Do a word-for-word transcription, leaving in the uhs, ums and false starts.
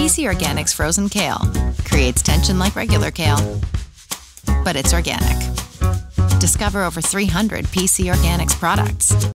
C Organics frozen kale creates tension like regular kale, but it's organic. Discover over three hundred P C Organics products.